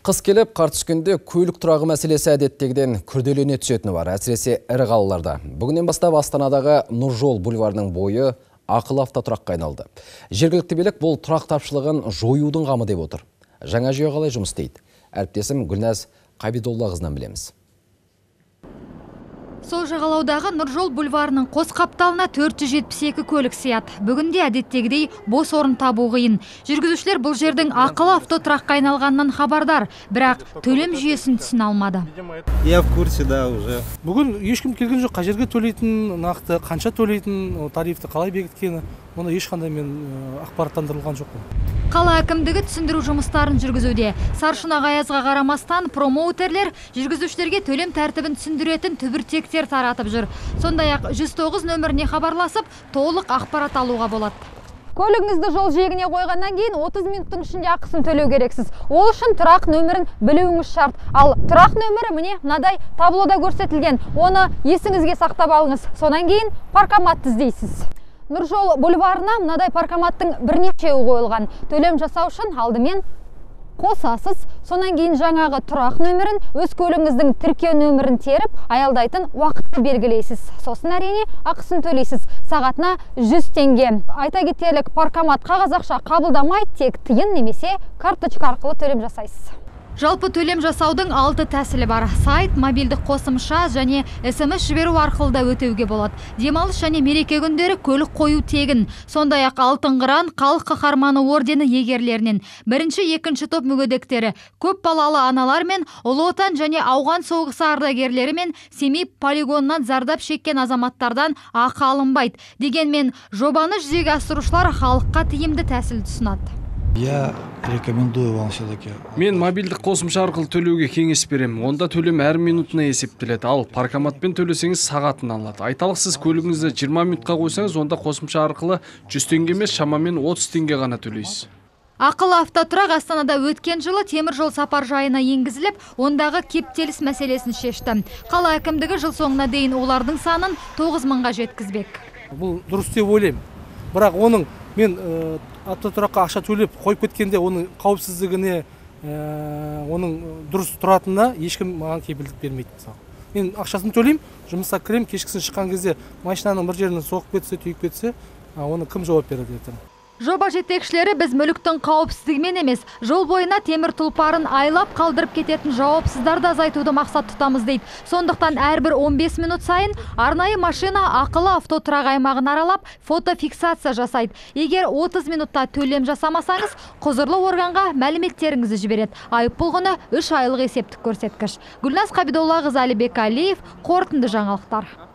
Қыс келіп, қар түскенде көлік тұрағы мәселесі әдеттегіден күрделене түсетіні бар, әсіресе ірі қалаларда. Бүгіннен бастап Астанадағы Нұржол бульварының бойы ақылы автотұраққа айналды. Жергілікті билік бұл тұрақ тапшылығын жоюдың қамы деп отыр. Жаңа жүйе қалай жұмыс істейді? Әріптесім Гүлназ Қабидоллақызынан білеміз. Сол жағалаудағы Нұржол бульварының қос қапталына 472 көлік сияды. Бүгінде әдеттегідей бос орын табу қиын. Жүргізушілер бұл жердің ақылы автотұраққа айналғанынан хабардар, бірақ төлем жүйесін түсіне алмады. Я в курсе, да, уже. Бүгін ешкім келген жоқ, қай жерге төлейтін, нақты қанша төлейтін, тарифті қалай бекіткені, оны ешқандай мен ақпараттандырылған жоқпын. Қала әкімдігі түсіндіру жұмыстарын жүргізуде. Саршұнақ аязға қарамастан промоутерлер жүргізушілерге төлем тәртібін түсіндіретін түбіртектер таратып жүр. Сондай-ақ 109 нөміріне хабарласып, толық ақпарат алуға болады. Көлігіңізді жол жиегіне қойғаннан кейін 30 минуттың ішінде ақысын төлеу керексіз. Ол үшін тұрақ нөмірін білуіңіз шарт. Ал тұрақ нөмірі міне мынадай таблода көрсетілген. Оны есіңізге сақтап алыңыз. Сонан кейін паркоматты іздейсіз. Нұржол бульварына мынадай паркоматтың бірнешеуі қойылған. Төлем жасау үшін алдымен қосасыз, сонан кейін жаңағы тұрақ нөмірін, өз көлігіңіздің тіркеу нөмірін теріп, аялдайтын уақытты белгілейсіз. Сосын әрине ақысын төлейсіз. Сағатына 100 теңге. Айта кетелік, паркомат қағаз ақша қабылдамайды, тек тиын немесе карточка арқылы төлем жасайсыз. Жалпы төлем жасаудың 6 тәсілі бар. Сайт, мобильдік қосымша және SMS жіберу арқылы да өтеуге болады. Демалыс және мереке күндері көлік қою тегін. Сондай-ақ алтын қыран, халық қаһарманы ордені егерлерінен бірінші, екінші топ мүгедектері, көп балалы аналар мен Ұлы Отан және ауған соғысы ардагерлері мен Семей полигонынан зардап шеккен азаматтардан ақы алынбайды. Дегенмен жобаны жүзеге асырушылар халыққа тиімді тәсіл ұсынады. Я рекомендую вам все-таки. Мен мобильдік қосымша арқылы төлеуге кеңес беремін. Онда төлем әр минутына есептеледі. Ал паркоматпен төлесеңіз сағатын алады. Айталық, сіз көлігіңізді 20 минутқа қойсаңыз, онда қосымша арқылы 100 теңге емес, шамамен 30 теңге ғана төлейсіз. Ақылы автотұрақ Астанада өткен жылы темір жол сапар жайына енгізіліп, ондағы кептеліс мәселесін шешті. Қала әкімдігі жыл соңына дейін олардың санын 9 мыңға жеткізбек. Бұл дұрыс деп ойлаймын. Бірақ оның мен автотұраққа ақша төлеп қойып кеткенде оның қауіпсіздігіне, оның дұрыс тұратынына ешкім маған кепілдік бермейді. Мысалы, мен ақшасын төлеймін, жұмысқа кірем, кешкісін шыққан кезде машинаның бір жерінен соғып кетсе, түйіп кетсе, оны кім жауап береді ертең? Жоба жетекшілері біз мүліктің қауіпсіздігімен емес, жол бойына темір тұлпарын айлап қалдырып кететін жауапсыздарды азайтуды мақсат тұтамыз дейді. Сондықтан әрбір 15 минут сайын арнайы машина ақылы автотұрақ аймағын аралап, фотофиксация жасайды. Егер 30 минутта төлем жасамасаңыз, құзырлы органға мәліметтеріңізді жібереді. Айыппұл құны 3 айлық есептік көрсеткіш. Гүлназ Қабидоллақызы, Алибек Алиев, қорытынды жаңалықтар.